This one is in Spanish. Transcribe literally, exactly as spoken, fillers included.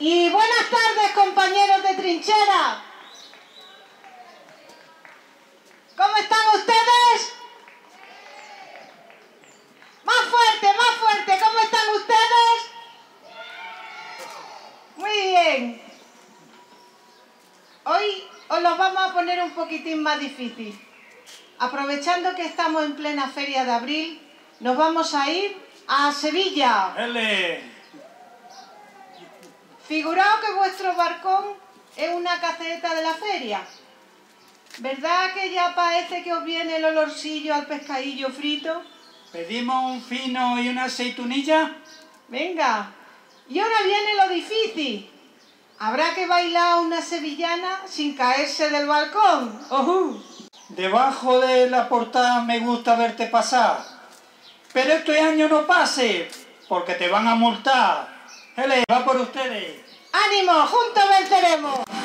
Y buenas tardes, compañeros de trinchera. ¿Cómo están ustedes? Más fuerte, más fuerte. ¿Cómo están ustedes? Muy bien. Hoy os los vamos a poner un poquitín más difícil. Aprovechando que estamos en plena feria de abril, nos vamos a ir a Sevilla. ¡Ele! Figuraos que vuestro barcón es una caceta de la feria. ¿Verdad que ya parece que os viene el olorcillo al pescadillo frito? ¿Pedimos un fino y una aceitunilla? Venga, y ahora viene lo difícil. Habrá que bailar una sevillana sin caerse del balcón. ¡Ojú! Debajo de la portada me gusta verte pasar. Pero este año no pase, porque te van a multar. ¡Ele! ¡Va por ustedes! ¡Ánimo! ¡Juntos venceremos!